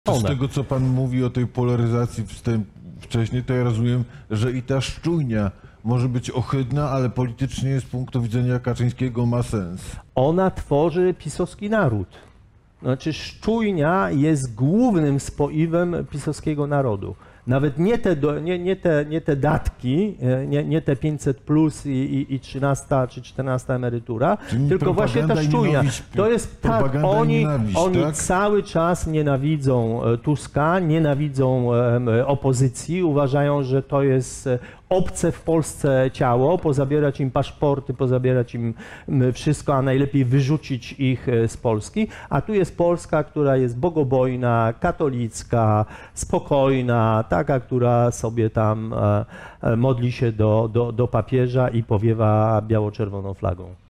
Z tego, co pan mówi o tej polaryzacji wcześniej, to ja rozumiem, że i ta szczujnia może być ohydna, ale politycznie z punktu widzenia Kaczyńskiego ma sens. Ona tworzy pisowski naród. Znaczy szczujnia jest głównym spoiwem pisowskiego narodu. Nawet nie te datki, nie te 500 plus i 13 czy 14 emerytura, tylko właśnie ta szczujnia. To jest tak, oni tak? Cały czas nienawidzą Tuska, nienawidzą opozycji, uważają, że to jest obce w Polsce ciało, pozabierać im paszporty, pozabierać im wszystko, a najlepiej wyrzucić ich z Polski. A tu jest Polska, która jest bogobojna, katolicka, spokojna, taka, która sobie tam modli się do papieża i powiewa biało-czerwoną flagą.